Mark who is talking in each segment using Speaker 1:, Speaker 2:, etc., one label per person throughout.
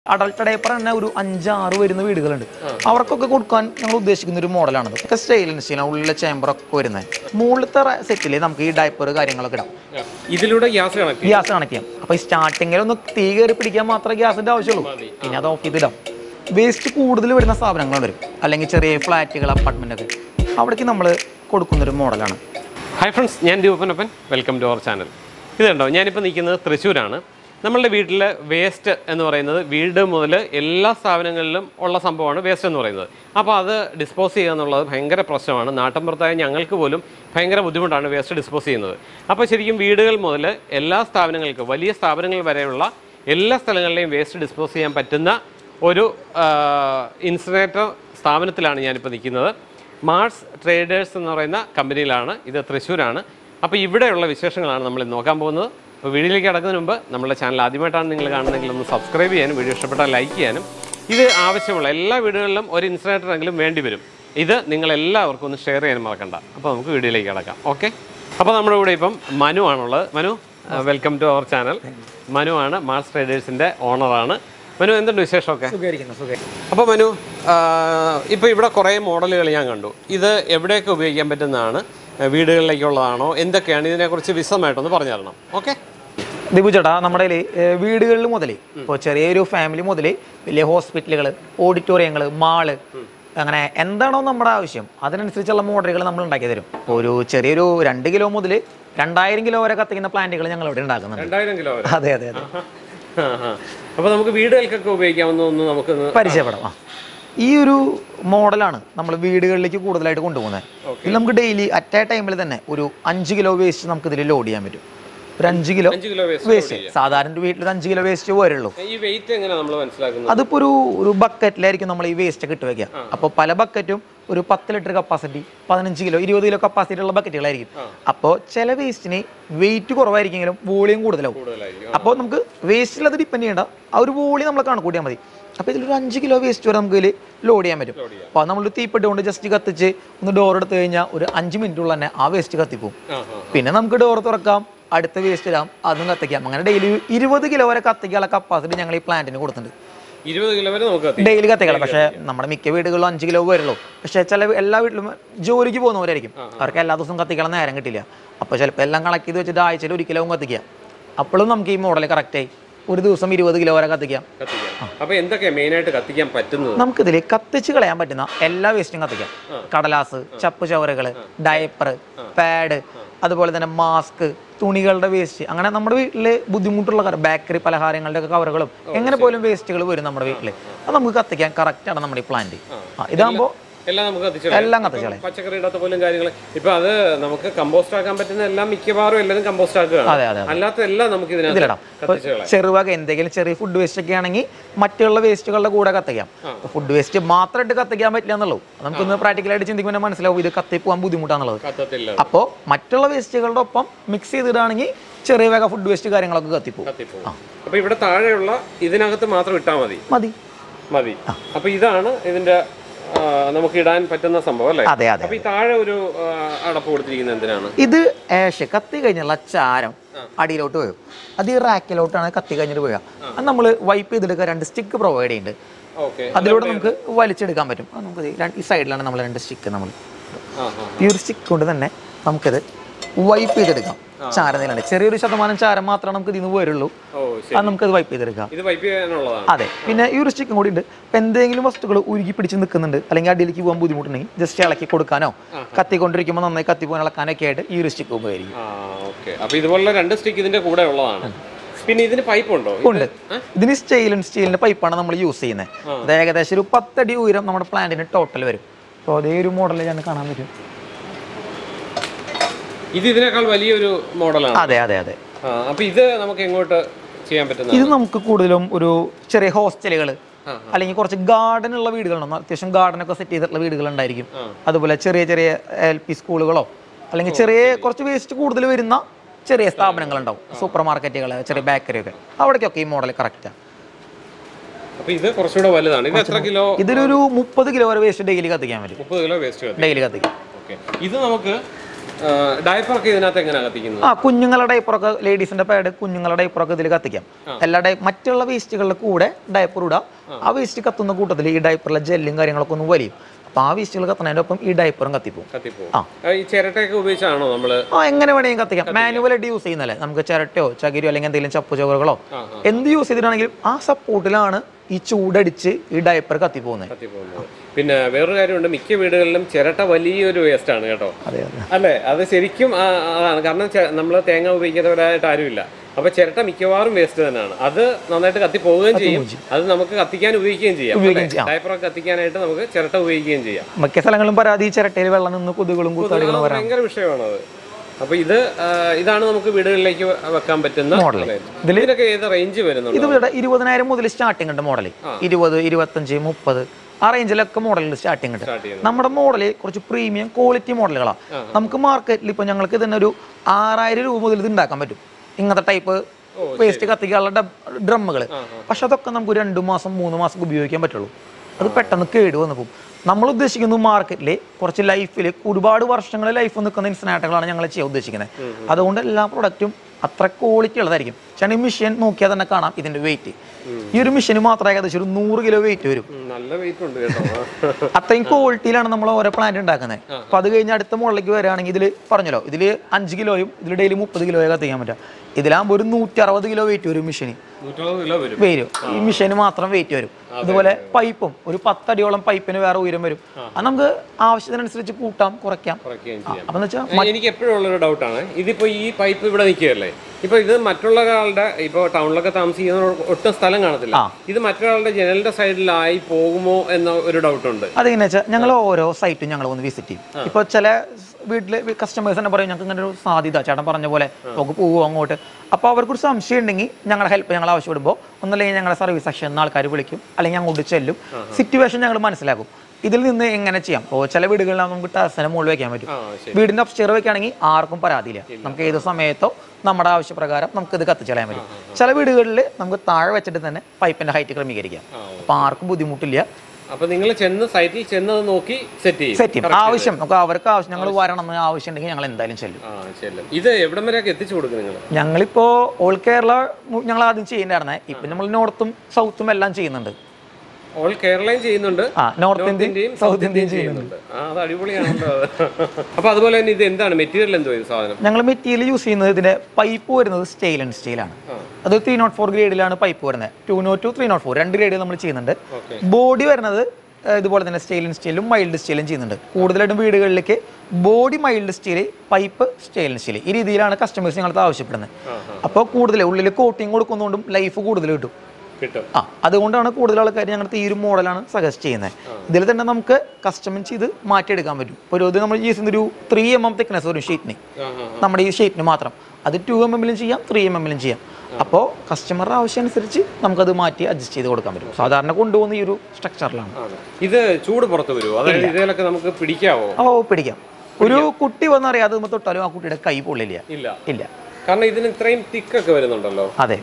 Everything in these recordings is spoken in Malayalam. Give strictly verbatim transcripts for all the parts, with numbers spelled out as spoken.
Speaker 1: അഡൾട്ട് ഡയപ്പർ തന്നെ ഒരു അഞ്ചാറ് വരുന്ന വീടുകളുണ്ട്. അവർക്കൊക്കെ കൊടുക്കാൻ ഞങ്ങൾ ഉദ്ദേശിക്കുന്ന ഒരു മോഡലാണത്. ഒക്കെ സ്റ്റൈലിന് സ്റ്റൈലാണ്, ഉള്ളിലെ ചേമ്പറൊക്കെ വരുന്നത്. മുകളിലത്തെ സെറ്റിൽ നമുക്ക് ഈ ഡയപ്പർ കാര്യങ്ങളൊക്കെ ഇടാം.
Speaker 2: ഇതിലൂടെ ഗ്യാസ് കണക്ട്
Speaker 1: ഗ്യാസ് കണക്ട് ചെയ്യാം. അപ്പോൾ ഈ സ്റ്റാർട്ടിങ്ങിൽ ഒന്ന് തീ കയറി പിടിക്കാൻ മാത്രമേ ഗ്യാസിൻ്റെ ആവശ്യമുള്ളൂ. പിന്നെ അത് ഓഫ് ചെയ്തിടാം. വേസ്റ്റ് കൂടുതൽ വരുന്ന സ്ഥാപനങ്ങൾ വരും, അല്ലെങ്കിൽ ചെറിയ ഫ്ലാറ്റുകൾ, അപ്പാർട്ട്മെൻ്റ് ഒക്കെ, അവിടേക്ക് നമ്മൾ കൊടുക്കുന്നൊരു മോഡലാണ്.
Speaker 2: ഹായ് ഫ്രണ്ട്സ്, ഞാൻ Deepanappan. Welcome to our channel. ഇതുണ്ടോ, ഞാനിപ്പോൾ നിൽക്കുന്നത് തൃശ്ശൂരാണ്. നമ്മളുടെ വീട്ടിലെ വേസ്റ്റ് എന്ന് പറയുന്നത് വീട് മുതൽ എല്ലാ സ്ഥാപനങ്ങളിലും ഉള്ള സംഭവമാണ് വേസ്റ്റ് എന്ന് പറയുന്നത്. അപ്പോൾ അത് ഡിസ്പോസ് ചെയ്യുക എന്നുള്ളത് ഭയങ്കര പ്രശ്നമാണ്. നാട്ടിൻപുറത്തായ ഞങ്ങൾക്ക് പോലും ഭയങ്കര ബുദ്ധിമുട്ടാണ് വേസ്റ്റ് ഡിസ്പോസ് ചെയ്യുന്നത്. അപ്പോൾ ശരിക്കും വീടുകൾ മുതൽ എല്ലാ സ്ഥാപനങ്ങൾക്കും, വലിയ സ്ഥാപനങ്ങൾ വരെയുള്ള എല്ലാ സ്ഥലങ്ങളിലെയും വേസ്റ്റ് ഡിസ്പോസ് ചെയ്യാൻ പറ്റുന്ന ഒരു ഇൻസിനറേറ്റർ സ്ഥാപനത്തിലാണ് ഞാനിപ്പോൾ നിൽക്കുന്നത്. മാർസ് ട്രേഡേഴ്സ് എന്ന് പറയുന്ന കമ്പനിയിലാണ്. ഇത് തൃശ്ശൂരാണ്. അപ്പോൾ ഇവിടെയുള്ള വിശേഷങ്ങളാണ് നമ്മൾ നോക്കാൻ പോകുന്നത്. അപ്പോൾ വീഡിയോയിലേക്ക് കടക്കുന്നതിന് മുമ്പ് നമ്മുടെ ചാനൽ ആദ്യമായിട്ടാണ് നിങ്ങൾ കാണുന്നതെങ്കിൽ ഒന്ന് സബ്സ്ക്രൈബ് ചെയ്യാനും, വീഡിയോ ഇഷ്ടപ്പെട്ടാൽ ലൈക്ക് ചെയ്യാനും. ഇത് ആവശ്യമുള്ള എല്ലാ വീടുകളിലും ഒരു ഇൻസിനറേറ്ററെങ്കിലും വേണ്ടി വരും. ഇത് നിങ്ങളെല്ലാവർക്കും ഒന്ന് ഷെയർ ചെയ്യാനും മറക്കണ്ട. അപ്പോൾ നമുക്ക് വീഡിയോയിലേക്ക് കിടക്കാം. ഓക്കെ, അപ്പോൾ നമ്മുടെ ഇവിടെ ഇപ്പം മനു ആണുള്ളത്. Manu, welcome to our channel. Manu ആണ്, മാർസ് ട്രേഡേഴ്സിൻ്റെ ഓണറാണ്. മനു, എന്തുണ്ട് വിശേഷമൊക്കെ? അപ്പോൾ മനു, ഇപ്പോൾ ഇവിടെ കുറേ മോഡലുകൾ ഞാൻ കണ്ടു. ഇത് എവിടെയൊക്കെ ഉപയോഗിക്കാൻ പറ്റുന്നതാണ്? വീടുകളിലേക്കുള്ളതാണോ? എന്തൊക്കെയാണ്? ഇതിനെക്കുറിച്ച് വിശദമായിട്ടൊന്ന് പറഞ്ഞു തരണം. ഓക്കെ
Speaker 1: ദീപു ചേട്ടാ, നമ്മുടെ വീടുകളിൽ മുതൽ ഇപ്പോൾ ചെറിയൊരു ഫാമിലി മുതൽ വലിയ ഹോസ്പിറ്റലുകൾ, ഓഡിറ്റോറിയങ്ങൾ, മാള്, അങ്ങനെ എന്താണോ നമ്മുടെ ആവശ്യം അതിനനുസരിച്ചുള്ള മോഡലുകൾ നമ്മൾ ഉണ്ടാക്കി തരും. ഒരു ചെറിയൊരു രണ്ട് കിലോ മുതൽ രണ്ടായിരം കിലോ വരെ കത്തിക്കുന്ന പ്ലാന്റുകൾ ഞങ്ങൾ ഇവിടെ ഉണ്ടാക്കുന്നുണ്ട്.
Speaker 2: രണ്ടായിരം കിലോ? അതെ
Speaker 1: അതെ അതെ.
Speaker 2: അപ്പോൾ നമുക്ക് വീടുകൾക്കൊക്കെ ഉപയോഗിക്കാവുന്ന ഒന്ന് നമുക്ക് പരിചയപ്പെടാം.
Speaker 1: ആ, ഈ ഒരു മോഡലാണ് നമ്മൾ വീടുകളിലേക്ക് കൂടുതലായിട്ട് കൊണ്ടുപോകുന്നത്. ഇത് നമുക്ക് ഡെയിലി അറ്റ് എ ടൈമിൽ തന്നെ ഒരു അഞ്ച് കിലോ വേസ്റ്റ് നമുക്ക് ഇതിൽ ലോഡ് ചെയ്യാൻ പറ്റും. ഒരു അഞ്ച് കിലോ വേസ്റ്റ് സാധാരണ വീട്ടിൽ ഒരു അഞ്ച് കിലോ വേസ്റ്റ് വരുള്ളൂ. അതിപ്പോ ഒരു ഒരു ബക്കറ്റിലായിരിക്കും നമ്മൾ ഈ വേസ്റ്റ് ഒക്കെ ഇട്ട് വെക്കുക. അപ്പോൾ പല ബക്കറ്റും ഒരു പത്ത് ലിറ്റർ കപ്പാസിറ്റി, പതിനഞ്ച് കിലോ, ഇരുപത് കിലോ കപ്പാസിറ്റി ഉള്ള ബക്കറ്റുകളായിരിക്കും. അപ്പോൾ ചില വേസ്റ്റിന് വെയിറ്റ് കുറവായിരിക്കെങ്കിലും വോളിയം കൂടുതലാവും. അപ്പോൾ നമുക്ക് വേസ്റ്റിൽ അത് ഡിപ്പെൻഡ് ചെയ്യേണ്ട, ആ ഒരു വോളിയം നമ്മൾ കണക്കൂട്ടിയാൽ മതി. അപ്പോൾ ഇതിലൊരു അഞ്ച് കിലോ വേസ്റ്റ് വരെ നമുക്ക് ഇതിൽ ലോഡ് ചെയ്യാൻ പറ്റും. അപ്പോൾ നമ്മൾ തീപ്പെട്ടി കൊണ്ട് ജസ്റ്റ് കത്തിച്ച് ഒന്ന് ഡോർ എടുത്തു കഴിഞ്ഞാൽ ഒരു അഞ്ച് മിനിറ്റുള്ള തന്നെ ആ വേസ്റ്റ് കത്തിപ്പോവും. പിന്നെ നമുക്ക് ഡോർ തുറക്കാം, അടുത്ത വേസ്റ്റ് ഇടാം, അതും കത്തിക്കാം. അങ്ങനെ ഡെയിലി ഇരുപത് കിലോ വരെ കത്തിക്കാനുള്ള കപ്പാസിറ്റി ഞങ്ങൾ ഈ പ്ലാന്റിന് കൊടുത്തിട്ടുണ്ട്. ഡെയിലി കത്തിക്കാം. പക്ഷേ നമ്മുടെ മിക്ക വീടുകളിലും അഞ്ച് കിലോ വരുള്ളൂ. പക്ഷേ ചില എല്ലാ വീട്ടിലും ജോലിക്ക് പോകുന്നവരായിരിക്കും, അവർക്ക് എല്ലാ ദിവസവും കത്തിക്കാൻ നേരം കിട്ടില്ല. അപ്പോൾ ചിലപ്പോൾ എല്ലാം കണക്ട് ചെയ്ത് വെച്ചിട്ട് ആഴ്ചയിൽ ഒരു കിലോ കത്തിക്കുക. അപ്പോഴും നമുക്ക് ഈ മോഡൽ കറക്റ്റായി ഒരു ദിവസം ഇരുപത് കിലോ വരെ കത്തിക്കാം. നമുക്കിതിൽ കത്തിച്ച് കളയാൻ പറ്റുന്ന എല്ലാ വേസ്റ്റും കത്തിക്കാം. കടലാസ്, ചപ്പ് ചവറുകൾ, ഡയപ്പർ, പാഡ്, അതുപോലെ തന്നെ മാസ്ക്, തുണികളുടെ വേസ്റ്റ്, അങ്ങനെ നമ്മുടെ വീട്ടിൽ ബുദ്ധിമുട്ടുള്ള ബേക്കറി പലഹാരങ്ങളുടെ ഒക്കെ കവറുകളും എങ്ങനെ പോലും വേസ്റ്റുകൾ വരും നമ്മുടെ വീട്ടിൽ. അത് നമുക്ക് കത്തിക്കാൻ കറക്റ്റാണ് നമ്മുടെ ഈ പ്ലാന്റ്. ഇതാകുമ്പോൾ
Speaker 2: എല്ലാം നമുക്ക്
Speaker 1: എല്ലാം കത്തിച്ചോളെ.
Speaker 2: പച്ചക്കറി ഇടാത്ത പോലും കാര്യങ്ങൾ ഇപ്പൊ അത് നമുക്ക് കമ്പോസ്റ്റ് ആക്കാൻ പറ്റുന്ന എല്ലാം മിക്കവാറും എല്ലാവരും കമ്പോസ്റ്റ് ആക്കുക. അല്ലാത്ത എല്ലാം നമുക്ക് ഇതിലിടാം.
Speaker 1: ചെറുവക എന്തെങ്കിലും ചെറിയ ഫുഡ് വേസ്റ്റ് ഒക്കെ ആണെങ്കിൽ മറ്റുള്ള വേസ്റ്റുകളുടെ കൂടെ കത്തിക്കാം. ഫുഡ് വേസ്റ്റ് മാത്രമായിട്ട് കത്തിക്കാൻ പറ്റില്ല എന്നുള്ളൂ. നമുക്കൊന്ന് പ്രാക്ടിക്കലായിട്ട് ചിന്തിക്കുമ്പോൾ മനസ്സിലാവും ഇത് കത്തിപ്പോകാൻ ബുദ്ധിമുട്ടാന്നുള്ളത്. അപ്പോൾ മറ്റുള്ള വേസ്റ്റുകളുടെ ഒപ്പം മിക്സ് ചെയ്തിടാണെങ്കിൽ ചെറിയ വക ഫുഡ് വേസ്റ്റ് കാര്യങ്ങളൊക്കെ കത്തിപ്പോകും.
Speaker 2: അപ്പൊ ഇവിടെ താഴെയുള്ള ഇതിനകത്ത് മാത്രം ഇട്ടാൽ മതി മതി മതി അപ്പൊ ഇതാണ് ഇതിന്റെ നമുക്ക് ഇടാൻ പറ്റുന്ന സംഭവം അല്ലേ?
Speaker 1: അതെ അതെ.
Speaker 2: അപ്പൊ ഈ താഴെ ഒരു അടപ്പ് കൊടുത്തിരിക്കുന്നത് എന്തിനാണ്?
Speaker 1: ഇത് ആഷ് കത്തി കഴിഞ്ഞുള്ള ചാരം അടിയിലോട്ട് പോയും. അത് ഈ റാക്കിലോട്ടാണ് കത്തി കഴിഞ്ഞിട്ട് പോവുക. അത് നമ്മൾ വൈപ്പ് ചെയ്തെടുക്കുക. രണ്ട് സ്റ്റിക്ക് പ്രൊവൈഡ് ചെയ്യുന്നുണ്ട്. അതിലൂടെ നമുക്ക് വലിച്ചെടുക്കാൻ പറ്റും. നമുക്ക് ഈ സൈഡിലാണ് നമ്മൾ രണ്ട് സ്റ്റിക്ക് നമ്മൾ ഈ ഒരു സ്റ്റിക്ക് കൊണ്ട് തന്നെ നമുക്കിത് വൈപ്പ് ചെയ്തെടുക്കാം. ചാരം നിലാണ് ചെറിയൊരു ശതമാനം ചാരം മാത്രമേ നമുക്ക് ഇതിന് വരുള്ളൂ. അത് നമുക്കത് വൈപ്പ് ചെയ്തെടുക്കാം. അതെ. പിന്നെ ഈ ഒരു സ്റ്റിക്കും കൂടി ഉണ്ട്. ഇപ്പം എന്തെങ്കിലും വസ്തുക്കൾ ഉരുകി പിടിച്ച് നിൽക്കുന്നുണ്ട്, അല്ലെങ്കിൽ അടിയിലേക്ക് പോകാൻ ബുദ്ധിമുട്ടുണ്ടെങ്കിൽ ജസ്റ്റ് ഇളക്കി കൊടുക്കാനോ കത്തിക്കൊണ്ടിരിക്കുമ്പോൾ നന്നായി കത്തിപ്പോകാൻ ഇളക്കാനൊക്കെ ആയിട്ട് ഈ ഒരു സ്റ്റിക്ക് ഉപകരിക്കും.
Speaker 2: ഇതുപോലുള്ള രണ്ട് സ്റ്റിക്ക് ഇതിന്റെ കൂടെ ഉള്ളതാണ്. പിന്നെ ഇതിന് പൈപ്പ് ഉണ്ടോ?
Speaker 1: ഉണ്ട്. ഇതിന് സ്റ്റെയിലും സ്റ്റീലിന്റെ പൈപ്പാണ് നമ്മൾ യൂസ് ചെയ്യുന്നത്. അത് ഏകദേശം ഒരു പത്തടി ഉയരം നമ്മുടെ പ്ലാന്റിന് ടോട്ടൽ വരും. അപ്പോൾ അതേ ഒരു മോഡലിൽ ഞാൻ കാണാൻ പറ്റും.
Speaker 2: ഇത് ഇതിനേക്കാൾ വലിയൊരു മോഡലാണ്.
Speaker 1: അതെ അതെ അതെ.
Speaker 2: അപ്പൊ ഇത് നമുക്ക് എങ്ങോട്ട് ചെയ്യാൻ പറ്റുന്നത്?
Speaker 1: ഇത് നമുക്ക് കൂടുതലും ഒരു ചെറിയ ഹോസ്റ്റലുകൾ, അല്ലെങ്കിൽ കുറച്ച് ഗാർഡൻ ഉള്ള വീടുകളുണ്ടോ, അത്യാവശ്യം ഗാർഡനൊക്കെ സെറ്റ് ചെയ്തിട്ടുള്ള വീടുകളുണ്ടായിരിക്കും. അതുപോലെ ചെറിയ ചെറിയ എൽ പി സ്കൂളുകളോ, അല്ലെങ്കിൽ ചെറിയ കുറച്ച് വേസ്റ്റ് കൂടുതൽ വരുന്ന ചെറിയ സ്ഥാപനങ്ങളുണ്ടാവും, സൂപ്പർ മാർക്കറ്റുകൾ, ചെറിയ ബേക്കറി ഒക്കെ, അവിടേക്കൊക്കെ ഈ മോഡൽ കറക്റ്റാണ്.
Speaker 2: ഇതിലൊരു
Speaker 1: മുപ്പത് കിലോ വരെ വേസ്റ്റ് ഡെയിലി കത്തിക്കാൻ പറ്റും.
Speaker 2: മുപ്പത് കിലോ വേസ്റ്റ്
Speaker 1: ഡെയിലി കത്തിക്കാം.
Speaker 2: ഇത് നമുക്ക് ഡയപ്പറൊക്കെ ഇതിനകത്ത് എങ്ങനെയാണ് കത്തിക്കുന്നത്?
Speaker 1: ആ കുഞ്ഞുങ്ങളുടെ ഡയപ്പറൊക്കെ ലേഡീസിന്റെ പാഡ് കുഞ്ഞുങ്ങളുടെ ഡയപ്പറൊക്കെ ഇതിൽ കത്തിക്കാം. എല്ലാ ഡയ മറ്റുള്ള വേസ്റ്റുകളുടെ കൂടെ ഡയപ്പർ ഇടാം. ആ വേസ്റ്റ് കത്തുന്ന കൂട്ടത്തിൽ ഈ ഡയപ്പറിലെ ജെല്ലും കാര്യങ്ങളൊക്കെ ഒന്ന് വലിയും. അപ്പൊ ആ വേസ്റ്റുകൾ കത്തുന്നതിന്റെ ഒപ്പം ഈ ഡയപ്പറും കത്തിപ്പോവും.
Speaker 2: ഈ ചിരട്ടയൊക്കെ ഉപയോഗിച്ചാണോ നമ്മള്?
Speaker 1: ആ എങ്ങനെ വേണമെങ്കിൽ കത്തിക്കാം. മാനുവലായിട്ട് യൂസ് ചെയ്യുന്നല്ലേ, നമുക്ക് ചിരട്ടയോ ചകിരിയോ അല്ലെങ്കിൽ എന്തെങ്കിലും ചപ്പു ചോറുകളോ എന്ത് യൂസ് ചെയ്തിട്ടാണെങ്കിലും ആ സപ്പോർട്ടിലാണ് ഈ ചൂടടിച്ച് ഈ ഡയപ്പർ കത്തിപ്പോകുന്നത്.
Speaker 2: പിന്നെ വേറൊരു കാര്യമുണ്ട്, മിക്ക വീടുകളിലും ചിരട്ട വലിയൊരു വേസ്റ്റ് ആണ് കേട്ടോ. അല്ലേ? അത് ശരിക്കും അതാണ് കാരണം. നമ്മൾ തേങ്ങ ഉപയോഗിക്കാത്തവരായിട്ട് ആരുമില്ല. അപ്പൊ ചിരട്ട മിക്കവാറും വേസ്റ്റ് തന്നെയാണ്. അത് നന്നായിട്ട് കത്തി പോവുകയും ചെയ്യും. അത് നമുക്ക് കത്തിക്കാൻ ഉപയോഗിക്കുകയും ചെയ്യാം. ഡയപ്പറൊക്കെ കത്തിക്കാനായിട്ട് നമുക്ക് ചിരട്ട ഉപയോഗിക്കുകയും ചെയ്യാം.
Speaker 1: മിക്ക സ്ഥലങ്ങളും പരാതി ചിരട്ടയിൽ വെള്ളം നിന്ന് കൊതുകുകളും കൂത്താടികളും
Speaker 2: ഭയങ്കര വിഷയമാണ് അത്. അപ്പൊ ഇത് ഇതാണ് നമുക്ക് വീടുകളിലേക്ക് വെക്കാൻ പറ്റുന്ന മോഡൽ. ഇതിലൊക്കെ ഏത് റേഞ്ച് വരുന്നുണ്ട്?
Speaker 1: ഇത് ഇരുപതിനായിരം മുതൽ സ്റ്റാർട്ടിംഗ് ഉണ്ട് മോഡൽ. ഇരുപത് ഇരുപത്തഞ്ച് മുപ്പത് ആ റേഞ്ചിലൊക്കെ മോഡലിൽ സ്റ്റാർട്ടിംഗ് ഉണ്ട്. നമ്മുടെ മോഡല് കുറച്ച് പ്രീമിയം ക്വാളിറ്റി മോഡലുകളാണ്. നമുക്ക് മാർക്കറ്റിൽ ഇപ്പൊ ഞങ്ങൾക്ക് തന്നെ ഒരു ആറായിരം രൂപ മുതൽ ഇത് ഉണ്ടാക്കാൻ പറ്റും. ഇങ്ങനത്തെ ടൈപ്പ് വേസ്റ്റ് കത്തിക്കാനുള്ള ഡ്രമ്മുകൾ. പക്ഷെ അതൊക്കെ നമുക്ക് രണ്ടു മാസം മൂന്ന് മാസം ഉപയോഗിക്കാൻ പറ്റുള്ളൂ. അത് പെട്ടെന്ന് കേട് വന്നു പോകും. നമ്മൾ ഉദ്ദേശിക്കുന്നു മാർക്കറ്റിൽ കുറച്ച് ലൈഫിൽ ഒരുപാട് വർഷങ്ങൾ ലൈഫ് നിൽക്കുന്ന ഇൻസിനേറ്ററുകളാണ് ഞങ്ങൾ ചെയ്യാൻ ഉദ്ദേശിക്കുന്നത്. അതുകൊണ്ട് എല്ലാ പ്രൊഡക്റ്റും അത്ര ക്വാളിറ്റി ഉള്ളതായിരിക്കും. പക്ഷേ ഈ മെഷീൻ നോക്കിയാൽ തന്നെ കാണാം ഇതിന്റെ വെയിറ്റ്. ഈ ഒരു മെഷീന് മാത്രം ഏകദേശം ഒരു നൂറ് കിലോ വെയിറ്റ് വരും.
Speaker 2: നല്ല വെയിറ്റ് ഉണ്ട്.
Speaker 1: അത്രയും ക്വാളിറ്റിയിലാണ് നമ്മൾ ഓരോ പ്ലാന്റ് ഉണ്ടാക്കുന്നത്. അപ്പൊ അത് കഴിഞ്ഞ് അടുത്ത മോഡലിലേക്ക് വരികയാണെങ്കിൽ ഇതിൽ പറഞ്ഞല്ലോ, ഇതിൽ അഞ്ച് കിലോയും ഇതിൽ ഡെയിലി മുപ്പത് കിലോയോ കത്തിക്കാൻ പറ്റുക. ഇതിലാകുമ്പോൾ ഒരു നൂറ്റി അറുപത് കിലോ വെയിറ്റ് വരും മെഷീന് വരും. ഈ മെഷീന് മാത്രം വെയിറ്റ് വരും. അതുപോലെ പൈപ്പും ഒരു പത്തടിയോളം പൈപ്പിന് വേറെ ഉയരം വരും. അത് നമുക്ക് ആവശ്യത്തിനനുസരിച്ച് കൂട്ടാം കുറയ്ക്കാം. അപ്പൊ
Speaker 2: എനിക്ക് എപ്പോഴും ഉള്ളൊരു ഡൗട്ടാണ്, ഇതിപ്പോ ഈ പൈപ്പ് ഇവിടെ നിൽക്കുകയല്ലേ, ഇപ്പൊ ഇത് മറ്റുള്ള ഒരാളുടെ ഇപ്പൊ ടൗണിലൊക്കെ താമസിക്കുന്ന ഒട്ടും സ്ഥലം കാണത്തില്ല, ഇത് മറ്റൊരാളുടെ ജനലിന്റെ സൈഡിലായി പോകുമോ എന്ന ഒരു ഡൗട്ട് ഉണ്ട്.
Speaker 1: അതെങ്ങനെയാ വെച്ചാൽ ഞങ്ങൾ ഓരോ സൈറ്റും ഞങ്ങൾ ഒന്ന് വിസിറ്റ് ചെയ്യും. ഇപ്പൊ ചില വീട്ടില് കസ്റ്റമേഴ്സ് തന്നെ പറയും ഞങ്ങൾക്ക് ഇങ്ങനെ ഒരു സാധ്യത ചേട്ടൻ പറഞ്ഞ പോലെ നമുക്ക് പോവുമോ അങ്ങോട്ട്. അപ്പോൾ അവർക്കൊരു സംശയം ഉണ്ടെങ്കിൽ ഞങ്ങളുടെ ഹെൽപ്പ് ഞങ്ങൾ ആവശ്യപ്പെടുമ്പോൾ ഒന്നല്ലെങ്കിൽ ഞങ്ങളുടെ സർവീസ് സെക്ഷനിൽ ആൾക്കാർ വിളിക്കും, അല്ലെങ്കിൽ അങ്ങോട്ട് ചെല്ലും. സിറ്റുവേഷൻ ഞങ്ങൾ മനസ്സിലാക്കും. ഇതിൽ നിന്ന് എങ്ങനെ ചെയ്യാം. ഇപ്പോൾ ചില വീടുകളിൽ നമുക്ക് ടെറസിന് മുകളിൽ വെക്കാൻ പറ്റും. വീടിന്റെ അപ്സ്റ്റെയർ വെക്കുകയാണെങ്കിൽ ആർക്കും പരാതിയില്ല. നമുക്ക് ഏത് സമയത്തോ നമ്മുടെ ആവശ്യപ്രകാരം നമുക്ക് ഇത് കത്തിച്ചളയാൻ പറ്റും. ചില വീടുകളിൽ നമുക്ക് താഴെ വെച്ചിട്ട് തന്നെ പൈപ്പിന്റെ ഹൈറ്റ് ക്രമീകരിക്കാം. അപ്പോൾ ആർക്കും ബുദ്ധിമുട്ടില്ല.
Speaker 2: അപ്പൊ നിങ്ങൾ ചെന്ന് സൈറ്റിൽ ചെന്ന് നോക്കി സെറ്റ് ചെയ്യും.
Speaker 1: സെറ്റ് ചെയ്യും. ആവശ്യം നമുക്ക് അവർക്ക് ആവശ്യം ഞങ്ങൾ വരണം എന്ന് ആവശ്യം ഉണ്ടെങ്കിൽ ഞങ്ങൾ എന്തായാലും ചെല്ലും.
Speaker 2: ഇത് എവിടം വരെയൊക്കെ എത്തിച്ചു കൊടുക്കും നിങ്ങൾ?
Speaker 1: ഞങ്ങളിപ്പോ ഓൾ കേരള ഞങ്ങൾ ആദ്യം ചെയ്യുന്നുണ്ടായിരുന്നേ. ഇപ്പൊ നമ്മൾ നോർത്തും സൗത്തും എല്ലാം ചെയ്യുന്നുണ്ട്.
Speaker 2: ഓൾ കേരളയും ചെയ്യുന്നുണ്ട്,
Speaker 1: നോർത്ത് ഇന്ത്യയും സൗത്ത് ഇന്ത്യയും ചെയ്യുന്നുണ്ട്.
Speaker 2: അത് അടിപൊളിയാണല്ലോ. അപ്പൊ അതുപോലെ തന്നെ ഇത് എന്താണ് മെറ്റീരിയൽ, എന്തോ ഇത് സാധനം?
Speaker 1: ഞങ്ങൾ മെറ്റീരിയൽ യൂസ് ചെയ്യുന്നത് ഇതിന്റെ പൈപ്പ് വരുന്നത് സ്റ്റെയിൽ ആൻഡ് സ്റ്റീലാണ്. അത് ത്രീ നോട്ട് ഫോർ ഗ്രേഡിലാണ് പൈപ്പ് വരുന്നത്. Two nought two three nought four രണ്ട് ഗ്രേഡിൽ നമ്മൾ ചെയ്യുന്നുണ്ട്. ബോഡി വരുന്നത് ഇതുപോലെ തന്നെ സ്റ്റെയിൽ ആൻഡ് സ്റ്റീലും മൈൽഡ് സ്റ്റീലും ചെയ്യുന്നുണ്ട്. കൂടുതലായിട്ടും വീടുകളിലേക്ക് ബോഡി മൈൽഡ് സ്റ്റീല്, പൈപ്പ് സ്റ്റെയിൽ ആൻഡ് സ്റ്റീൽ, ഈ രീതിയിലാണ് കസ്റ്റമേഴ്സ് ഞങ്ങൾക്ക് ആവശ്യപ്പെടുന്നത്. അപ്പോൾ കൂടുതൽ ഉള്ളിൽ കോട്ടിങ് കൊടുക്കുന്നതുകൊണ്ടും ലൈഫ് കൂടുതൽ കിട്ടും. ആ അതുകൊണ്ടാണ് കൂടുതൽ ആൾക്കാർ ഞങ്ങൾക്ക് ഈ ഒരു മോഡലാണ് സജസ്റ്റ് ചെയ്യുന്നത്. ഇതിൽ തന്നെ നമുക്ക് കസ്റ്റമൈസ് ചെയ്ത് മാറ്റിയെടുക്കാൻ പറ്റും. ഇപ്പോൾ ഒരു നമ്മൾ യൂസ് ചെയ്യുന്ന ഒരു ത്രീ എം എം തിക്നെസ് ഒരു ഷീറ്റിന്, നമ്മുടെ ഈ ഷീറ്റിന് മാത്രം അത് ടു എം എമ്മിലും ചെയ്യാം, ത്രീ എം എമ്മിലും ചെയ്യാം. അപ്പോൾ കസ്റ്റമറുടെ ആവശ്യം അനുസരിച്ച് നമുക്കത് മാറ്റി അഡ്ജസ്റ്റ് ചെയ്ത് കൊടുക്കാൻ പറ്റും. സാധാരണ കൊണ്ടുപോകുന്ന ഈ ഒരു സ്ട്രക്ചറിലാണ്.
Speaker 2: ഇത് ചൂട് പുറത്ത് വരുമോ? അതായത് ഇതിലൊക്കെ നമുക്ക് പിടിക്കാവോ?
Speaker 1: ഓ പിടിക്കാം. ഒരു കുട്ടി വന്നറിയാതെ നമ്മൾ തൊട്ടാലും ആ കുട്ടിയുടെ കൈ പൊള്ളില്ല.
Speaker 2: ഇല്ല
Speaker 1: ഇല്ല
Speaker 2: കാരണം ഇതിന് ഇത്രയും തിക്കൊക്കെ വരുന്നുണ്ടല്ലോ.
Speaker 1: അതെ.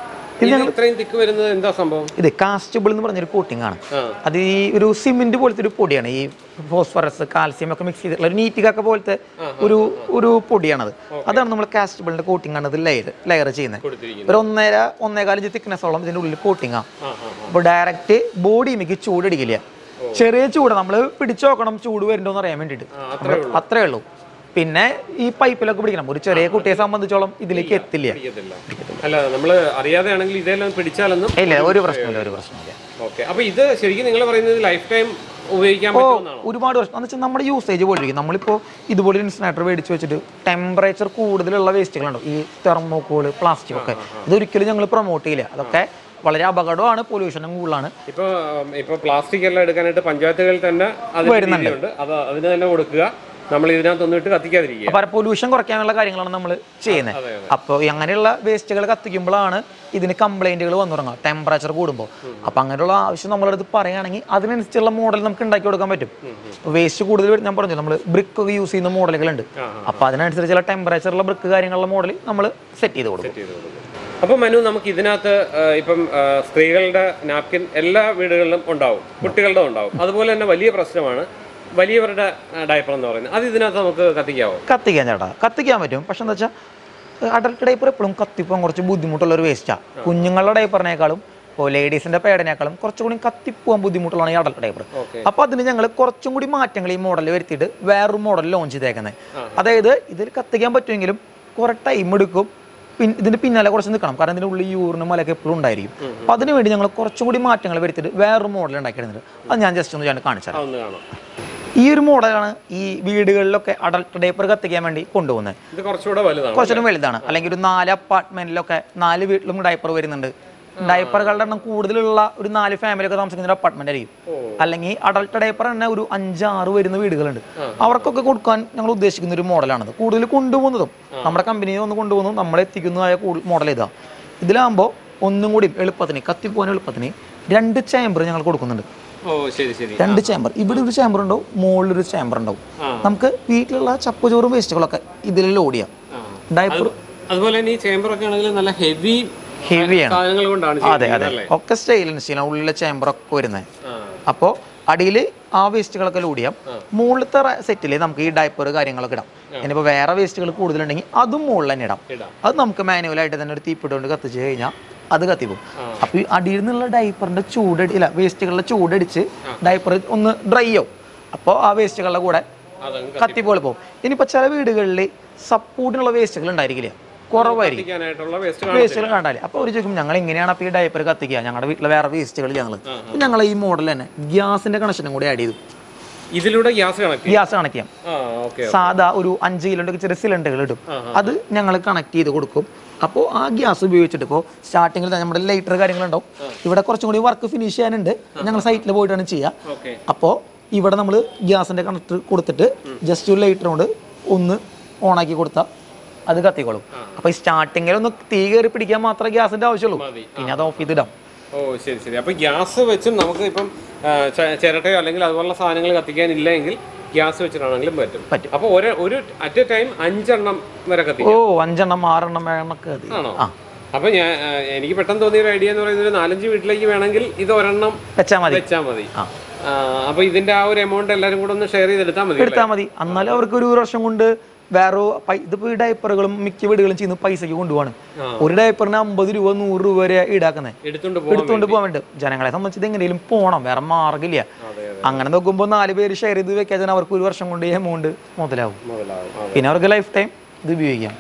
Speaker 2: ഇത്രയും തിക്ക് വരുന്നത് എന്താ സംഭവം?
Speaker 1: ഇത് കാസ്റ്റബിൾ എന്ന് പറഞ്ഞൊരു കോട്ടിംഗ് ആണ്. അത് ഈ ഒരു സിമെന്റ് പോലത്തെ ഒരു പൊടിയാണ്. ഈ ഫോസ്ഫറസ് കാൽസ്യം ഒക്കെ മിക്സ് ചെയ്തിട്ടുള്ള ഒരു നീറ്റിക്കൊക്കെ പോലത്തെ ഒരു ഒരു പൊടിയാണത്. അതാണ് നമ്മൾ കാസ്റ്റബിളിന്റെ കോട്ടിംഗ് ആണ് ഇത് ലെയർ ലെയർ ചെയ്യുന്നത്. ഒരു ഒന്നര ഒന്നേകാൽ ഇഞ്ച് തിക്നെസ്സോളം ഇതിന്റെ ഉള്ളിൽ കോട്ടിംഗ് ആണ്. അപ്പോൾ ഡയറക്റ്റ് ബോഡിയിലേക്ക് ചൂടടിക്കില്ല. ചെറിയ ചൂട് നമ്മൾ പിടിച്ചു നോക്കണം ചൂട് വരുന്നുണ്ടോന്ന് അറിയാൻ വേണ്ടിയിട്ട്. അത്രേ ഉള്ളൂ. പിന്നെ ഈ പൈപ്പിലൊക്കെ പിടിക്കണം. ഒരു ചെറിയ കുട്ടിയെ സംബന്ധിച്ചോളം ഇതിലേക്ക് എത്തില്ല.
Speaker 2: അല്ല നമ്മൾ അറിയാതെയാണെങ്കിൽ ഇതെല്ലാം പിടിച്ചാലൊന്നും
Speaker 1: ഇല്ല, ഒരു പ്രശ്നമില്ല ഒരു പ്രശ്നമില്ല.
Speaker 2: ഓക്കെ. അപ്പോൾ ഇത് ശരിക്കും നിങ്ങൾ പറയുന്നത് ലൈഫ് ടൈം ഉപയോഗിക്കാൻ പറ്റുന്നതാണോ?
Speaker 1: ഒരുപാട് വർഷം എന്ന് വെച്ചാൽ നമ്മുടെ യൂസേജ് പോലിരിക്കും. നമ്മളിപ്പോൾ ഇതുപോലെ ഇൻസിനേറ്റർ മേടിച്ച് വെച്ചിട്ട് ടെമ്പറേച്ചർ കൂടുതലുള്ള വേസ്റ്റുകളുണ്ടോ, ഈ തെർമോക്കോള് പ്ലാസ്റ്റിക് ഒക്കെ, ഇതൊരിക്കലും ഞങ്ങൾ പ്രൊമോട്ട് ചെയ്യില്ല. അതൊക്കെ വളരെ അപകടമാണ്, പൊല്യൂഷനും കൂടുതലാണ്.
Speaker 2: ഇപ്പോൾ ഇപ്പോൾ പ്ലാസ്റ്റിക് എല്ലാം എടുക്കാനായിട്ട് പഞ്ചായത്തുകളിൽ തന്നെ വരുന്നുണ്ട്. അത് അതിന് തന്നെ കൊടുക്കുക, നമ്മൾ ഇതിനകത്തൊന്നിട്ട് കത്തിക്കാതിരിക്കുക.
Speaker 1: അപ്പോൾ പൊല്യൂഷൻ കുറയ്ക്കാനുള്ള കാര്യങ്ങളാണ് നമ്മൾ ചെയ്യുന്നത്. അപ്പോൾ അങ്ങനെയുള്ള വേസ്റ്റുകൾ കത്തിക്കുമ്പോഴാണ് ഇതിന് കംപ്ലൈന്റുകൾ വന്നു തുടങ്ങുക ടെമ്പറേച്ചർ കൂടുമ്പോൾ. അപ്പോൾ അങ്ങനെയുള്ള ആവശ്യം നമ്മളടുത്ത് പറയുകയാണെങ്കിൽ അതിനനുസരിച്ചുള്ള മോഡൽ നമുക്ക് ഉണ്ടാക്കി കൊടുക്കാൻ പറ്റും. വേസ്റ്റ് കൂടുതൽ ഞാൻ പറഞ്ഞു നമ്മൾ ബ്രിക്ക് ഒക്കെ യൂസ് ചെയ്യുന്ന മോഡലുകളുണ്ട്. അപ്പോൾ അതിനനുസരിച്ചുള്ള ടെമ്പറേച്ചറുള്ള ബ്രിക്ക് കാര്യങ്ങളുള്ള മോഡൽ നമ്മൾ സെറ്റ് ചെയ്ത് കൊടുക്കും.
Speaker 2: അപ്പോൾ മനു, നമുക്ക് ഇതിനകത്ത് ഇപ്പം സ്ത്രീകളുടെ നാപ്കിൻ എല്ലാ വീടുകളിലും ഉണ്ടാവും, കുട്ടികളുടെ ഉണ്ടാവും. അതുപോലെ തന്നെ വലിയ പ്രശ്നമാണ് വലിയവരുടെ ഡയപ്പർ എന്ന് പറയുന്നത് അത് ഇതിനകത്ത് നമുക്ക് കത്തിക്കാവോ?
Speaker 1: കത്തിക്കാൻ ചേട്ടാ, കത്തിക്കാൻ പറ്റും. പക്ഷെ എന്താ വെച്ചാൽ അഡൽട്ട് ഡൈപ്പർ എപ്പോഴും കത്തിപ്പോകാൻ കുറച്ച് ബുദ്ധിമുട്ടുള്ള ഒരു വേസ്റ്റാണ്. കുഞ്ഞുങ്ങളുടെ ഡൈപ്പറിനേക്കാളും ഇപ്പോൾ ലേഡീസിന്റെ പേടിനേക്കാളും കുറച്ചും കൂടി കത്തിപ്പോകാൻ ബുദ്ധിമുട്ടുള്ളതാണ് ഈ അഡൽട്ട് ഡൈപ്പർ. അപ്പോൾ അതിന് ഞങ്ങൾ കുറച്ചും കൂടി മാറ്റങ്ങൾ ഈ മോഡൽ വരുത്തിയിട്ട് വേറൊരു മോഡൽ ലോഞ്ച് ചെയ്തേക്കുന്നത്. അതായത് ഇതിൽ കത്തിക്കാൻ പറ്റുമെങ്കിലും കുറെ ടൈം എടുക്കും, പിന്നെ ഇതിന്റെ പിന്നാലെ കുറച്ച് നിൽക്കണം, കാരണം ഇതിൻ്റെ ഉള്ളിൽ യൂറിനും മലയൊക്കെ എപ്പോഴും ഉണ്ടായിരിക്കും. അപ്പോൾ അതിന് വേണ്ടി ഞങ്ങൾ കുറച്ചും കൂടി മാറ്റങ്ങൾ വരുത്തിയിട്ട് വേറൊരു മോഡൽ ഉണ്ടാക്കിയിടുന്നത്. അത് ഞാൻ ജസ്റ്റ് ഒന്ന് ഞാൻ കാണിച്ചാൽ ഈ ഒരു മോഡലാണ് ഈ വീടുകളിലൊക്കെ അഡൽട്ട് ഡൈപ്പർ കത്തിക്കാൻ വേണ്ടി കൊണ്ടുപോകുന്നത്. കുറച്ചുകൂടെ വലുതാണ്. അല്ലെങ്കിൽ ഒരു നാല് അപ്പാർട്ട്മെന്റിലൊക്കെ നാല് വീട്ടിലും ഡൈപ്പർ വരുന്നുണ്ട്. ഡൈപ്പറുകളുടെ എണ്ണം കൂടുതലുള്ള ഒരു നാല് ഫാമിലി ഒക്കെ താമസിക്കുന്ന ഒരു അപ്പാർട്ട്മെന്റ് ആയിരിക്കും. അല്ലെങ്കിൽ അഡൽട്ട് ഡൈപ്പർ തന്നെ ഒരു അഞ്ചാറ് വരുന്ന വീടുകളുണ്ട്. അവർക്കൊക്കെ കൊടുക്കാൻ ഞങ്ങൾ ഉദ്ദേശിക്കുന്ന ഒരു മോഡലാണത്. കൂടുതൽ കൊണ്ടുപോകുന്നതും നമ്മുടെ കമ്പനിയിൽ ഒന്ന് കൊണ്ടുപോകുന്നതും നമ്മളെ എത്തിക്കുന്നതായ മോഡൽ ഇതാ. ഇതിലാകുമ്പോൾ ഒന്നും കൂടി എളുപ്പത്തിന് കത്തിപ്പോകാൻ എളുപ്പത്തിന് രണ്ട് ചേമ്പർ ഞങ്ങൾ കൊടുക്കുന്നുണ്ട്. രണ്ട് ചേമ്പർ, ഇവിടെ ഒരു ചേമ്പർ ഉണ്ടാവും, മുകളിലൊരു ചേമ്പർ ഉണ്ടാവും. നമുക്ക് വീട്ടിലുള്ള ചപ്പുചോറും വേസ്റ്റുകളൊക്കെ ഇതിൽ ലോഡ് ചെയ്യാം. ഡൈപ്പർ
Speaker 2: അതുപോലെ തന്നെ ഈ ചേമ്പർ ഒക്കെ ആണെങ്കിൽ നല്ല ഹെവി
Speaker 1: ഹെവിയാണ്. അതെ അതെ, ഒക്കെ സ്റ്റെയിൻലെസ് സ്റ്റീൽ ഉള്ളിലെ ചേമ്പറൊക്കെ വരുന്നത്. അപ്പോൾ അടിയിൽ ആ വേസ്റ്റുകളൊക്കെ ലോഡ് ചെയ്യാം. മുകളിലത്തെ സെറ്റിൽ നമുക്ക് ഈ ഡൈപ്പർ കാര്യങ്ങളൊക്കെ ഇടാം. ഇനിയിപ്പോൾ വേറെ വേസ്റ്റുകൾ കൂടുതലുണ്ടെങ്കിൽ അതും മുകളിൽ തന്നെ ഇടാം. അത് നമുക്ക് മാനുവലായിട്ട് തന്നെ ഒരു തീപ്പിട്ട് കൊണ്ട് കത്തിച്ച് കഴിഞ്ഞാൽ അത് കത്തിപ്പോകും. അപ്പോൾ ഈ അടിയിൽ നിന്നുള്ള ഡൈപ്പറിന്റെ ചൂടടി ഇല്ല വേസ്റ്റുകളുടെ ചൂടടിച്ച് ഡൈപ്പർ ഒന്ന് ഡ്രൈ ആവും. അപ്പോൾ ആ വേസ്റ്റുകളുടെ കൂടെ കത്തിപ്പോലെ പോകും. ഇനിയിപ്പോൾ ചില വീടുകളിൽ സപ്പോർട്ടിനുള്ള വേസ്റ്റുകൾ ഉണ്ടായിരിക്കില്ല, കുറവായിരിക്കും വേസ്റ്റുകൾ കണ്ടാലേ. അപ്പോൾ ഒരു ചോദിക്കും ഞങ്ങൾ എങ്ങനെയാണ് അപ്പോൾ ഈ ഡൈപ്പർ കത്തിക്കുക, ഞങ്ങളുടെ വീട്ടിലെ വേറെ വേസ്റ്റുകൾ ഞങ്ങൾ ഞങ്ങൾ ഈ മോഡൽ തന്നെ ഗ്യാസിന്റെ കണക്ഷനും കൂടി ആഡ് ചെയ്തു.
Speaker 2: ഇതിലൂടെ ഗ്യാസ് കണക്ട്
Speaker 1: ഗ്യാസ് കണക്ട് ചെയ്യാം. സാധാ ഒരു അഞ്ച് കിലോന്റെ ചെറിയ സിലിണ്ടറുകൾ ഇടും, അത് ഞങ്ങൾ കണക്ട് ചെയ്ത് കൊടുക്കും. അപ്പോൾ ആ ഗ്യാസ് ഉപയോഗിച്ചിട്ട് ഇപ്പോൾ സ്റ്റാർട്ടിങ്ങിൽ നമ്മുടെ ലൈറ്റർ കാര്യങ്ങളുണ്ടാവും. ഇവിടെ കുറച്ചും കൂടി വർക്ക് ഫിനിഷ് ചെയ്യാനുണ്ട്, ഞങ്ങൾ സൈറ്റിൽ പോയിട്ടാണ് ചെയ്യുക. അപ്പോൾ ഇവിടെ നമ്മൾ ഗ്യാസിന്റെ കണക്ടർ കൊടുത്തിട്ട് ജസ്റ്റ് ഒരു ലൈറ്റർ കൊണ്ട് ഒന്ന് ഓണാക്കി കൊടുത്താൽ അത് കത്തിക്കോളും. അപ്പൊ ഈ സ്റ്റാർട്ടിങ്ങിൽ ഒന്ന് തീ കയറി പിടിക്കാൻ മാത്രമേ ഗ്യാസിന്റെ ആവശ്യമുള്ളൂ, പിന്നെ അത് ഓഫ് ചെയ്തിടാം.
Speaker 2: ഓ ശരി ശരി. അപ്പൊ ഗ്യാസ് വെച്ചും നമുക്ക് ഇപ്പം ചിരട്ടയോ അല്ലെങ്കിൽ അതുപോലുള്ള സാധനങ്ങൾ കത്തിക്കാനില്ല എങ്കിൽ ഗ്യാസ് വെച്ചിട്ടാണെങ്കിലും പറ്റും പറ്റും അപ്പോൾ ഒരു ഒരു അറ്റ് എ ടൈം അഞ്ചെണ്ണം വരെ കത്തിക്കാം.
Speaker 1: ഓ അഞ്ചെണ്ണം ആറെണ്ണം വേണമൊക്കെ
Speaker 2: ആണോ? അപ്പൊ ഞാൻ എനിക്ക് പെട്ടെന്ന് തോന്നിയ ഒരു ഐഡിയ എന്ന് പറയുന്നത് ഒരു നാലഞ്ച് വീട്ടിലേക്ക് വേണമെങ്കിൽ ഇത് ഒരെണ്ണം
Speaker 1: വെച്ചാൽ മതി
Speaker 2: വെച്ചാൽ മതി. അപ്പൊ ഇതിന്റെ ആ ഒരു എമൗണ്ട് എല്ലാവരും കൂടെ ഒന്ന് ഷെയർ ചെയ്തെടുത്താൽ മതി
Speaker 1: എടുത്താൽ മതി. എന്നാലും അവർക്ക് ഒരു വർഷം കൊണ്ട് വേറെ ഇതിപ്പോ ഈ ഡയപ്പറുകളും മിക്ക വീടുകളും ചെയ്യുന്ന പൈസക്ക് കൊണ്ടുപോവാണ്. ഒരു ഡയപ്പറിന് അമ്പത് രൂപ നൂറ് രൂപ വരെ ഈടാക്കുന്നത് എടുത്തുകൊണ്ട് പോകാൻ വേണ്ടി. ജനങ്ങളെ സംബന്ധിച്ച് എങ്ങനെയും പോകണം, വേറെ മാർഗമില്ല. അങ്ങനെ നോക്കുമ്പോൾ നാല് പേര് ഷെയർ ചെയ്ത് വെക്കാൻ അവർക്ക് ഒരു വർഷം കൊണ്ട് ഈ എമൗണ്ട് മുതലാവും. പിന്നെ അവർക്ക് ലൈഫ് ടൈം ഇത് ഉപയോഗിക്കാം.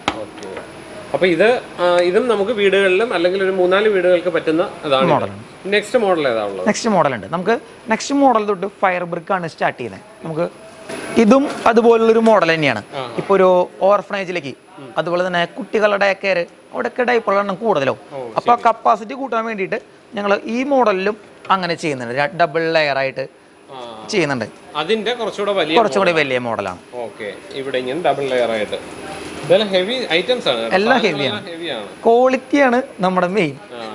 Speaker 2: അപ്പൊ ഇത് ഇതും നമുക്ക് വീടുകളിലും അല്ലെങ്കിൽ ഒരു മൂന്നാല് വീടുകൾക്ക് പറ്റുന്ന മോഡലാണ്. നെക്സ്റ്റ് മോഡൽ ഏതാണുള്ളത്?
Speaker 1: നെക്സ്റ്റ് മോഡൽ ഉണ്ട് നമുക്ക്. നെക്സ്റ്റ് മോഡൽ തൊട്ട് ഫയർ ബ്രിക്ക് ആണ് സ്റ്റാർട്ട് ചെയ്യുന്നത്. നമുക്ക് ഇതും അതുപോലുള്ളൊരു മോഡൽ തന്നെയാണ്. ഇപ്പോൾ ഒരു ഓർഫനേജിലേക്ക് അതുപോലെ തന്നെ കുട്ടികളുടെ കെയർ അവിടെയൊക്കെ ഡൈപ്പറുകളുടെ എണ്ണം കൂടുതലോ. അപ്പോൾ കപ്പാസിറ്റി കൂട്ടാൻ വേണ്ടിയിട്ട് ഞങ്ങൾ ഈ മോഡലിലും അങ്ങനെ ചെയ്യുന്നുണ്ട്. ഡബിൾ ലെയർ ആയിട്ട് ചെയ്യുന്നുണ്ട്.
Speaker 2: അതിന്റെ കുറച്ചുകൂടെ വലിയ
Speaker 1: കുറച്ചുകൂടി വലിയ മോഡലാണ്.
Speaker 2: ഓക്കെ, ഇവിടെ ഇങ്ങനെ ഡബിൾ ലെയർ ആയിട്ട് ഇതെല്ലാം ഹെവി ഐറ്റംസ് ആണ്.
Speaker 1: എല്ലാം ഹെവിയാണ്, ക്വാളിറ്റിയാണ് നമ്മുടെ മെയിൻ.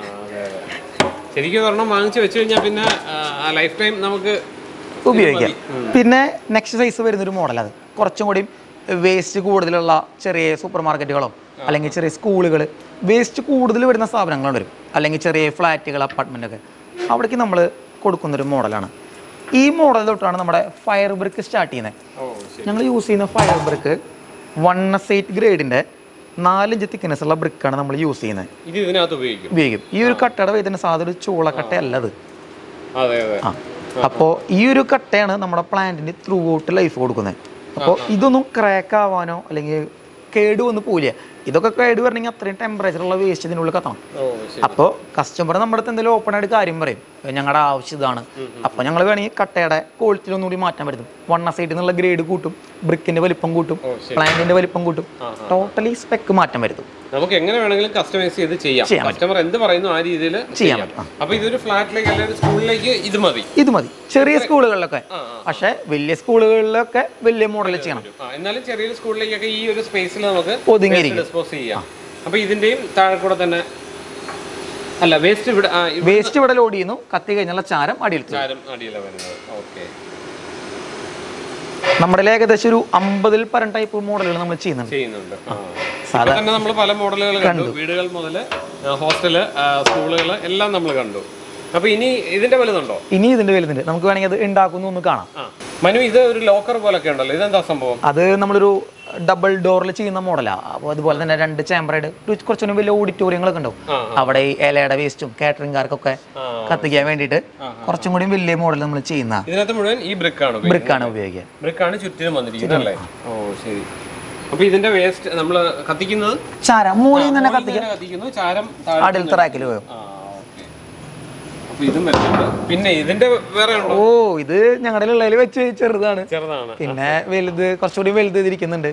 Speaker 2: ശരിക്കും ഒരെണ്ണം വാങ്ങിച്ചു വെച്ച് കഴിഞ്ഞാൽ പിന്നെ ലൈഫ് ടൈം നമുക്ക്
Speaker 1: ഉപയോഗിക്കാം. പിന്നെ നെക്സ്റ്റ് സൈസ് വരുന്നൊരു മോഡൽ, അത് കുറച്ചും കൂടി വേസ്റ്റ് കൂടുതലുള്ള ചെറിയ സൂപ്പർ മാർക്കറ്റുകളോ അല്ലെങ്കിൽ ചെറിയ സ്കൂളുകൾ വേസ്റ്റ് കൂടുതൽ വരുന്ന സ്ഥാപനങ്ങൾ വരും, അല്ലെങ്കിൽ ചെറിയ ഫ്ലാറ്റുകൾ അപ്പാർട്ട്മെൻ്റൊക്കെ അവിടേക്ക് നമ്മൾ കൊടുക്കുന്നൊരു മോഡലാണ്. ഈ മോഡൽ തൊട്ടാണ് നമ്മുടെ ഫയർ ബ്രിക്ക് സ്റ്റാർട്ട് ചെയ്യുന്നത്. ഞങ്ങൾ യൂസ് ചെയ്യുന്ന fire brick one S eight ഗ്രേഡിൻ്റെ നാലിഞ്ച് തിക്നെസ് ഉള്ള ബ്രിക്കാണ് നമ്മൾ യൂസ് ചെയ്യുന്നത്. ഉപയോഗിക്കും. ഈ ഒരു കട്ടയുടെ വരുന്ന സാധാരണ ഒരു ചൂളക്കട്ടയല്ല അത്. ആ, അപ്പോൾ ഈ ഒരു കട്ടയാണ് നമ്മുടെ പ്ലാന്റിന് ത്രൂ ഔട്ട് ലൈഫ് കൊടുക്കുന്നത്. അപ്പോൾ ഇതൊന്നും ക്രാക്ക് ആവാനോ അല്ലെങ്കിൽ കേട് വന്ന് പോവില്ല. ഇതൊക്കെ കേട് വരണമെങ്കിൽ അത്രയും ടെമ്പറേച്ചറുള്ള വേസ്റ്റ് ഇതിനുള്ളിൽ കത്തണം. അപ്പോൾ കസ്റ്റമർ നമ്മുടെ അടുത്ത് എന്തെങ്കിലും ഓപ്പൺ ആയിട്ട് കാര്യം പറയും, ഞങ്ങളുടെ ആവശ്യം ഇതാണ്. അപ്പോൾ ഞങ്ങൾ വേണമെങ്കിൽ കട്ടയുടെ ക്വാളിറ്റി ഒന്നുകൂടി മാറ്റാൻ പറ്റും. വൺ സൈഡിൽ നിന്നുള്ള ഗ്രേഡ് കൂട്ടും, ബ്രിക്കിന്റെ വലിപ്പം കൂട്ടും, പ്ലാന്റിന്റെ വലിപ്പം കൂട്ടും, ടോട്ടലി സ്പെക്ക് മാറ്റം വരുത്തും.
Speaker 2: നമുക്ക് എങ്ങനെ വേണമെങ്കിലും കസ്റ്റമൈസ് ചെയ്ത് ചെയ്യാം. കസ്റ്റമർ എന്ത് പറയുന്നു ആ രീതിയിൽ ചെയ്യാൻ പറ്റും. അപ്പോൾ ഇതൊരു ഫ്ലാറ്റിലേക്ക് അല്ലെങ്കിൽ സ്കൂളിലേക്ക് ഇത് മതി
Speaker 1: ഇത് മതി ചെറിയ സ്കൂളുകളിലൊക്കെ. പക്ഷേ വലിയ സ്കൂളുകളിലൊക്കെ വലിയ മോഡൽ ചെയ്യണം.
Speaker 2: എന്നാലും ചെറിയ സ്കൂളിലേക്കൊക്കെ ഈ ഒരു സ്പേസിൽ നമുക്ക്
Speaker 1: ഒതുങ്ങിയിരിക്കും.
Speaker 2: അപ്പൊ ഇതിന്റെയും താഴെ കൂടെ തന്നെ അല്ല വേസ്റ്റ് ഇവിടെ
Speaker 1: വേസ്റ്റ് ഇവിടെ ലോഡ് ചെയ്യുന്നു. കത്തി കഴിഞ്ഞുള്ള ചാരം അടിയിൽ
Speaker 2: ചാരം അടിയിലാണ് വരുന്നത്. ഓക്കെ,
Speaker 1: നമ്മുടെ ഏകദേശം ഒരു അമ്പതിൽ പരം ടൈപ്പ് മോഡലുകൾ നമ്മൾ ചെയ്യുന്നുണ്ട്
Speaker 2: ചെയ്യുന്നുണ്ട് സാധാരണ നമ്മൾ പല മോഡലുകൾ കണ്ടു. വീടുകൾ മുതൽ ഹോസ്റ്റല്, സ്കൂളുകൾ എല്ലാം നമ്മൾ കണ്ടു. അപ്പൊ ഇനി ഇതിന്റെ വലുതുണ്ടോ?
Speaker 1: ഇനി ഇതിന്റെ വലുതുണ്ട്. നമുക്ക് വേണമെങ്കിൽ അത് ഉണ്ടാക്കുന്നു ഒന്ന് കാണാം.
Speaker 2: മനു ഇത് ഒരു ലോക്കർ പോലൊക്കെ ഉണ്ടല്ലോ, ഇതെന്താ സംഭവം?
Speaker 1: അത് നമ്മളൊരു ഡബിൾ ഡോറിൽ ചെയ്യുന്ന മോഡലാണ്. അപ്പോൾ അതുപോലെ തന്നെ രണ്ട് ചേമ്പറായിട്ട് കുറച്ചുകൂടി വലിയ ഓഡിറ്റോറിയങ്ങളൊക്കെ ഉണ്ടാവും. അവിടെ ഈ ഇലയുടെ വേസ്റ്റും കാറ്ററിംഗുകാർക്കൊക്കെ കത്തിക്കാൻ വേണ്ടിയിട്ട് കുറച്ചും കൂടി വലിയ മോഡൽ നമ്മൾ ചെയ്യുന്ന.
Speaker 2: ഇതിനകത്ത് മുഴുവൻ ഈ ബ്രിക്കാണ്
Speaker 1: ബ്രിക്കാണ് ഉപയോഗിക്കുക.
Speaker 2: ബ്രിക്കാണ് ചുറ്റിനും വന്നിരിക്കുന്നത് അല്ലേ? ഓ ശരി. അപ്പൊ ഇതിന്റെ വേസ്റ്റ് നമ്മൾ കത്തിക്കുന്നത്
Speaker 1: ചാരം മൂലയിൽ തന്നെ കത്തിക്കാൻ
Speaker 2: കത്തിക്കുന്നു, ചാരം
Speaker 1: അടുത്ത റാക്കിൽ പോകും.
Speaker 2: പിന്നെ ഇതിന്റെ വേറെ
Speaker 1: ഓ ഇത് ഞങ്ങളുടെ ഉള്ളതിൽ വെച്ച് ചെറുതാണ്.
Speaker 2: ചെറുതാണ്.
Speaker 1: പിന്നെ വലുത് കുറച്ചുകൂടി വലുത് ഇതിരിക്കുന്നുണ്ട്.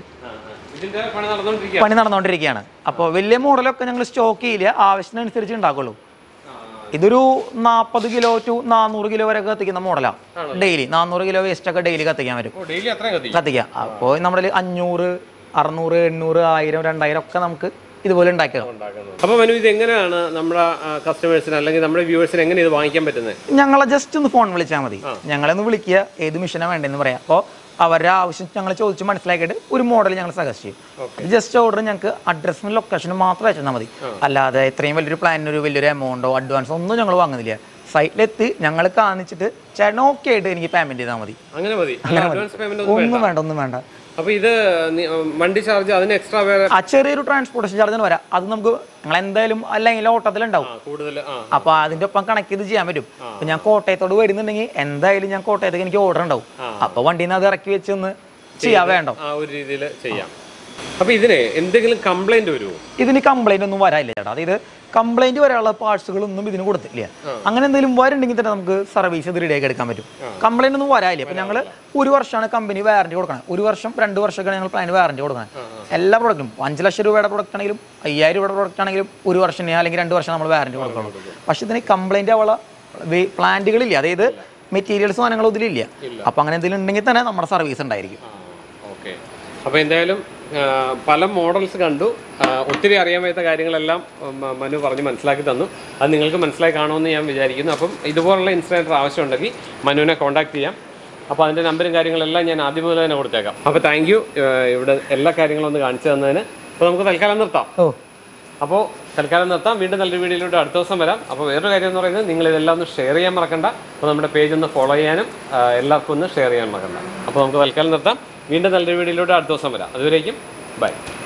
Speaker 1: പണി നടന്നുകൊണ്ടിരിക്കുകയാണ്. അപ്പോൾ വലിയ മോഡലൊക്കെ ഞങ്ങൾ സ്റ്റോക്ക് ചെയ്യില്ല, ആവശ്യത്തിനനുസരിച്ച് ഉണ്ടാക്കുള്ളൂ. ഇതൊരു നാൽപ്പത് കിലോ ടു നാനൂറ് കിലോ വരെ കത്തിക്കുന്ന മോഡലാണ്. ഡെയിലി നാനൂറ് കിലോ വേസ്റ്റ് ഒക്കെ ഡെയിലി കത്തിക്കാൻ വരും. കത്തിക്കാം. അപ്പോൾ നമ്മുടെ അഞ്ഞൂറ് അറുന്നൂറ് എണ്ണൂറ് ആയിരം രണ്ടായിരം ഒക്കെ നമുക്ക് ഇതുപോലെ ഉണ്ടാക്കുക.
Speaker 2: അപ്പോൾ മനു ഇത് എങ്ങനെയാണ് നമ്മുടെ കസ്റ്റമേഴ്സിന് അല്ലെങ്കിൽ നമ്മുടെ വ്യൂവേഴ്സിന് എങ്ങനെ ഇത് വാങ്ങിക്കാൻ പറ്റുന്നത്?
Speaker 1: ഞങ്ങളെ ജസ്റ്റ് ഒന്ന് ഫോൺ വിളിച്ചാൽ മതി. ഞങ്ങളെ ഒന്ന് വിളിക്കുക, ഏത് മെഷീനാണ് വേണ്ടതെന്ന് പറയാം. അപ്പോൾ അവരുടെ ആവശ്യം ഞങ്ങൾ ചോദിച്ച് മനസ്സിലാക്കിയിട്ട് ഒരു മോഡൽ ഞങ്ങൾ സജസ്റ്റ് ചെയ്യും. ജസ്റ്റ് ഓർഡർ ഞങ്ങൾക്ക് അഡ്രസ്സിനും ലൊക്കേഷനും മാത്രം അയച്ചാൽ മതി. അല്ലാതെ ഇത്രയും വലിയൊരു പ്ലാനിന് ഒരു വലിയൊരു എമൗണ്ടോ അഡ്വാൻസോ ഒന്നും ഞങ്ങൾ വാങ്ങുന്നില്ല. സൈറ്റിലെത്തി ഞങ്ങൾ കാണിച്ചിട്ട് ചേട്ടൻ ഓക്കെ ആയിട്ട് എനിക്ക് പേയ്മെന്റ് ചെയ്താൽ മതി.
Speaker 2: അങ്ങനെ മതി.
Speaker 1: ഒന്നും വേണ്ട ഒന്നും വേണ്ട.
Speaker 2: അപ്പൊ ഇത് വണ്ടി ചാർജ് അതിന് എക്സ്ട്രാ
Speaker 1: ആ ചെറിയൊരു ട്രാൻസ്പോർട്ടേഷൻ ചാർജിന് വരാം. അത് നമുക്ക് ഞങ്ങൾ എന്തായാലും അല്ലെങ്കിൽ ഓട്ടത്തിലുണ്ടാവും. അപ്പൊ അതിന്റെ ഒപ്പം കണക്ട് ചെയ്ത് ചെയ്യാൻ പറ്റും. അപ്പൊ ഞാൻ കോട്ടയത്തോട് വരുന്നുണ്ടെങ്കിൽ എന്തായാലും ഞാൻ കോട്ടയത്തേക്ക് എനിക്ക് ഓർഡർ ഉണ്ടാവും. അപ്പൊ വണ്ടിയിൽ നിന്ന് അത് ഇറക്കി വെച്ച് ഒന്ന് ചെയ്യാൻ വേണ്ടോ
Speaker 2: ആ ഒരു രീതിയിൽ ചെയ്യാം. അപ്പൊ ഇതിന് എന്തെങ്കിലും കംപ്ലൈന്റ് വരുമോ?
Speaker 1: ഇതിന് കംപ്ലൈന്റ് ഒന്നും വരാനില്ല ചേട്ടാ. അതായത് കംപ്ലൈന്റ് വരാനുള്ള പാർട്സുകളൊന്നും ഇതിന് കൊടുത്തില്ല. അങ്ങനെ എന്തെങ്കിലും വരുന്നുണ്ടെങ്കിൽ തന്നെ നമുക്ക് സർവീസ് ഇത് റെഡിയാക്കി എടുക്കാൻ പറ്റും. കംപ്ലൈന്റ് ഒന്നും വരാനില്ല. അപ്പൊ ഞങ്ങൾ ഒരു വർഷമാണ് കമ്പനി വാറന്റി കൊടുക്കണം. ഒരു വർഷം രണ്ട് വർഷമൊക്കെയാണ് ഞങ്ങൾ പ്ലാൻ വാറന്റി കൊടുക്കണം. എല്ലാ പ്രൊഡക്റ്റും അഞ്ച് ലക്ഷം രൂപയുടെ പ്രൊഡക്റ്റ് ആണെങ്കിലും അയ്യായിരം രൂപയുടെ പ്രൊഡക്റ്റ് ആണെങ്കിലും ഒരു വർഷം അല്ലെങ്കിൽ രണ്ട് വർഷം നമ്മൾ വാറന്റി കൊടുക്കണം. പക്ഷെ ഇതിന് കംപ്ലൈന്റ് ആവുള്ള പ്ലാന്റുകളില്ല. അതായത് മെറ്റീരിയൽസ് സാധനങ്ങളും ഇതിലില്ല. അപ്പൊ അങ്ങനെ എന്തെങ്കിലും ഉണ്ടെങ്കിൽ തന്നെ നമ്മുടെ സർവീസ് ഉണ്ടായിരിക്കും.
Speaker 2: ഓക്കെ. അപ്പോൾ എന്തായാലും പല മോഡൽസ് കണ്ടു, ഒത്തിരി അറിയാൻ വയ്യാത്ത കാര്യങ്ങളെല്ലാം മനു പറഞ്ഞ് മനസ്സിലാക്കി തന്നു. അത് നിങ്ങൾക്ക് മനസ്സിലാക്കി കാണുമെന്ന് ഞാൻ വിചാരിക്കുന്നു. അപ്പം ഇതുപോലുള്ള ഇൻസിഡൻറ്റ് ആവശ്യമുണ്ടെങ്കിൽ മനുവിനെ കോൺടാക്ട് ചെയ്യാം. അപ്പോൾ അതിൻ്റെ നമ്പറും കാര്യങ്ങളെല്ലാം ഞാൻ ആദ്യം മുതൽ തന്നെ കൊടുത്തേക്കാം. അപ്പോൾ താങ്ക് യു ഇവിടെ എല്ലാ കാര്യങ്ങളും ഒന്ന് കാണിച്ചു തന്നതിന്. അപ്പോൾ നമുക്ക് തൽക്കാലം നിർത്താം.
Speaker 1: ഓ
Speaker 2: അപ്പോൾ തൽക്കാലം നിർത്താം. വീണ്ടും നല്ലൊരു വീഡിയോയിലൂടെ അടുത്ത ദിവസം വരാം. അപ്പോൾ വേറൊരു കാര്യം എന്ന് പറയുന്നത് നിങ്ങൾ ഇതെല്ലാം ഒന്ന് ഷെയർ ചെയ്യാൻ മറക്കണ്ട. അപ്പോൾ നമ്മുടെ പേജ് ഒന്ന് ഫോളോ ചെയ്യാനും എല്ലാവർക്കും ഒന്ന് ഷെയർ ചെയ്യാൻ മറക്കണ്ട. അപ്പോൾ നമുക്ക് തൽക്കാലം നിർത്താം. വീണ്ടും നല്ലൊരു വീഡിയോയിലൂടെ അടുത്ത ദിവസം വരാം. അതുവരേക്കും ബൈ.